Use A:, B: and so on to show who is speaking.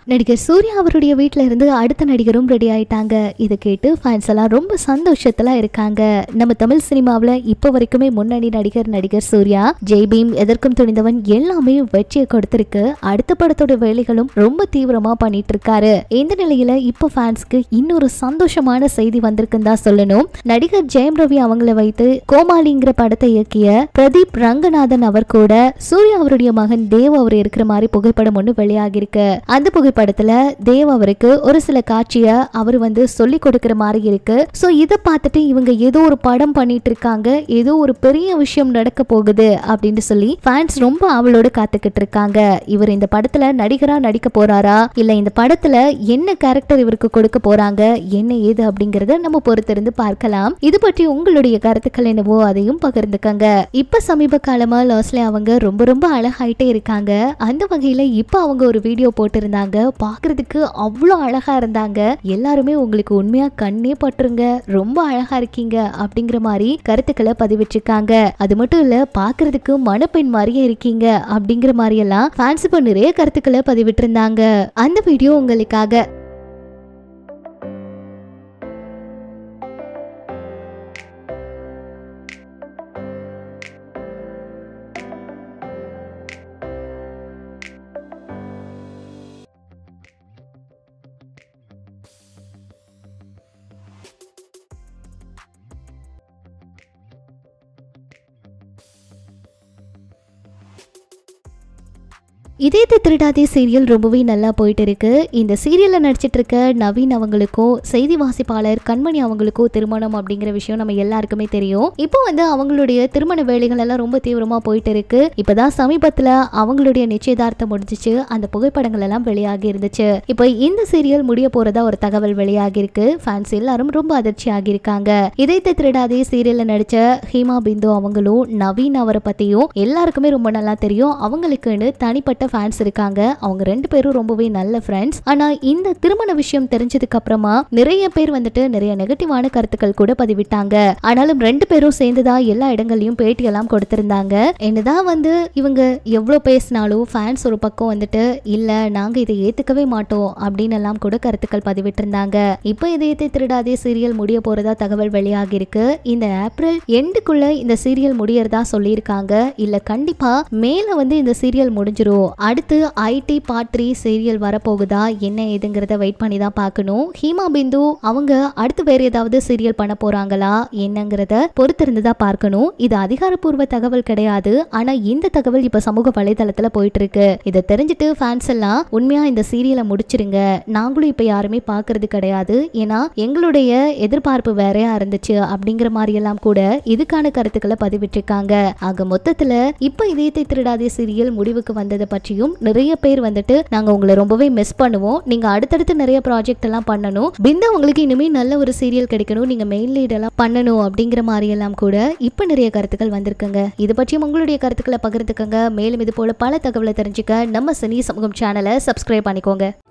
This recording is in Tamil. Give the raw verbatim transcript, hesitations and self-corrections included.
A: நடிகர் சூர்யா அவருடைய வீட்டுல இருந்து அடுத்த நடிகரும் ரெடி ஆயிட்டாங்க. இதை கேட்டு ஃபேன்ஸ் எல்லாம் ரொம்ப சந்தோஷத்துல இருக்காங்க. நம்ம தமிழ் சினிமாவில இப்ப வரைக்குமே முன்னணி நடிகர் நடிகர் சூர்யா, ஜெய்பீம், எதற்கும் துணிந்தவன் எல்லாமே வெற்றியை கொடுத்திருக்கு. அடுத்த படத்தோட வேலைகளும் ரொம்ப தீவிரமா பண்ணிட்டு இருக்காரு. இந்த நிலையில இப்ப ஃபேன்ஸ்க்கு இன்னொரு சந்தோஷமான செய்தி வந்திருக்குன்னு தான் சொல்லணும். நடிகர் ஜெயம் ரவி அவங்களை வைத்து கோமாளிங்கிற படத்தை இயக்கிய பிரதீப் ரங்கநாதன் அவர் கூட சூர்யா அவருடைய மகன் தேவ் அவர் இருக்கிற மாதிரி புகைப்படம் ஒண்ணு வெளியாகி இருக்கு. அந்த புகைப்படத்துல தேவ் அவருக்கு ஒரு சில காட்சிய அவர் வந்து சொல்லி கொடுக்கிற மாதிரி இருக்கு. சோ இதை பார்த்துட்டு இவங்க ஏதோ ஒரு படம் பண்ணிட்டு இருக்காங்க, ஏதோ ஒரு பெரிய விஷயம் நடக்க போகுது அப்படின்னு சொல்லி ஃபேன்ஸ் ரொம்ப அவளோட காத்துக்கிட்டு இருக்காங்க. இவர் இந்த படத்துல நடிகரா நடிக்க போறாரா, இல்ல இந்த படத்துல என்ன கேரக்டர் இவருக்கு கொடுக்க போறாங்க, என்ன ஏது அப்படிங்கறத நம்ம பொறுத்திருந்து பார்க்கலாம். இது பற்றி உங்களுடைய கருத்துக்கள் என்னவோ அதையும் பகிர்ந்துக்கங்க. இப்ப சமீப காலமா லோஸ்லியா அவங்க ரொம்ப ரொம்ப அழகாயிட்டே இருக்காங்க. அந்த வகையில இப்ப அவங்க ஒரு வீடியோ போட்டிருந்தாங்க. பாக்குறதுக்கு அவ்வளோ அழகா இருந்தாங்க. எல்லாருமே உங்களுக்கு உண்மையா கண்ணே பட்டுருங்க, ரொம்ப அழகா இருக்கீங்க அப்படிங்கிற மாதிரி கருத்துக்களை பதிவிட்டிருக்காங்க. அது மட்டும் இல்ல, பாக்குறதுக்கு மணப்பெண் மாதிரியே இருக்கீங்க அப்படிங்கிற மாதிரி எல்லாம் ஃபேன்ஸ் இப்ப நிறைய கருத்துக்களை பதிவிட்டு இருந்தாங்க. அந்த வீடியோ உங்களுக்காக. இதயத்தை திருடாதே சீரியல் ரொம்பவே நல்லா போயிட்டு இருக்கு. இந்த சீரியல்ல நடிச்சிட்டு இருக்க நவீன் அவங்களுக்கும் செய்தி வாசிப்பாளர் கண்மணி அவங்களுக்கும் திருமணம் அப்படிங்கிற விஷயம் நம்ம எல்லாருக்குமே தெரியும். இப்போ வந்து அவங்களுடைய திருமண வேலைகள் எல்லாம் ரொம்ப தீவிரமா போயிட்டு இருக்கு. இப்பதான் சமீபத்துல அவங்களுடைய நிச்சயதார்த்தம் முடிஞ்சிச்சு. அந்த புகைப்படங்கள் எல்லாம் வெளியாகி இருந்துச்சு. இப்போ இந்த சீரியல் முடிய போறதா ஒரு தகவல் வெளியாகி இருக்கு. ஃபேன்ஸ் எல்லாரும் ரொம்ப அதிர்ச்சி ஆகியிருக்காங்க. இதயத்தை திருடாதே சீரியல்ல நடிச்ச ஹீமா பிந்து அவங்களும் நவீன் அவரை பத்தியும் எல்லாருக்குமே ரொம்ப நல்லா தெரியும். அவங்களுக்குன்னு தனிப்பட்ட ஃபேன்ஸ் இருக்காங்க. அவங்க ரெண்டு பேரும் ரொம்பவே நல்ல ஃப்ரெண்ட்ஸ். ஆனா இந்த திருமண விஷயம் தெரிஞ்சதுக்கு அப்புறமா நிறைய பேர் வந்துட்டு நிறைய நெகட்டிவான கருத்துக்கள் கூட பதிவிட்டாங்க. ஆனாலும் ரெண்டு பேரும் சேர்ந்துதான் எல்லா இடங்களையும் பேட்டி எல்லாம் கொடுத்திருந்தாங்க. என்னதான் வந்து இவங்க எவ்வளவு பேசினாலும் ஃபேன்ஸ் ஒரு பக்கம் வந்துட்டு இல்ல நாங்க இதை ஏத்துக்கவே மாட்டோம் அப்படின்னு எல்லாம் கூட கருத்துக்கள் பதிவிட்டு இருந்தாங்க. இப்ப இதயத்தை திருடாதே சீரியல் முடிய போறதா தகவல் வெளியாகி இருக்கு. இந்த ஏப்ரல் எண்டுக்குள்ள இந்த சீரியல் முடியறதா சொல்லியிருக்காங்க. இல்ல கண்டிப்பா மேல வந்து இந்த சீரியல் முடிஞ்சிரும். அடுத்து ஐடி பார்ட் த்ரீ சீரியல் வரப்போகுதா என்ன ஏதுங்கிறத வெயிட் பண்ணி தான் பார்க்கணும். ஹீமா பிந்து அவங்க அடுத்து வேற ஏதாவது சீரியல் பண்ண போறாங்களா என்னங்கிறத பொறுத்திருந்து தான் பார்க்கணும். இது அதிகாரப்பூர்வ தகவல் கிடையாது. ஆனா இந்த தகவல் இப்ப சமூக வலைதளத்துல போயிட்டு இருக்கு. இதை தெரிஞ்சுட்டு ஃபேன்ஸ் எல்லாம் உண்மையா இந்த சீரியலை முடிச்சிருங்க, நாங்களும் இப்ப யாருமே பாக்குறது கிடையாது, ஏன்னா எங்களுடைய எதிர்பார்ப்பு வேறையா இருந்துச்சு அப்படிங்கிற மாதிரி எல்லாம் கூட இதுக்கான கருத்துக்களை பதிவிட்டிருக்காங்க. ஆக மொத்தத்துல இப்ப இதயத்தை திருடாதே சீரியல் முடிவுக்கு வந்ததை பற்றியும் நிறைய பேர் வந்துட்டு நாங்க உங்களை ரொம்பவே மிஸ் பண்ணுவோம், நீங்க அடுத்தடுத்து நிறைய ப்ராஜெக்ட் எல்லாம் பண்ணணும், பிந்தா உங்களுக்கு இனிமே நல்ல ஒரு சீரியல் கிடைக்கணும், நீங்க மெயின் லீட் எல்லாம் பண்ணணும் அப்படிங்கிற மாதிரி எல்லாம் கூட இப்ப நிறைய கருத்துக்கள் வந்திருக்குங்க. இது பற்றியும் உங்களுடைய கருத்துக்களை பகிர்ந்துக்கங்க. மேலும் இது போல பல தகவலை தெரிஞ்சுக்க நம்ம சினி சமூகம் சேனலை சப்ஸ்கிரைப் பண்ணிக்கோங்க.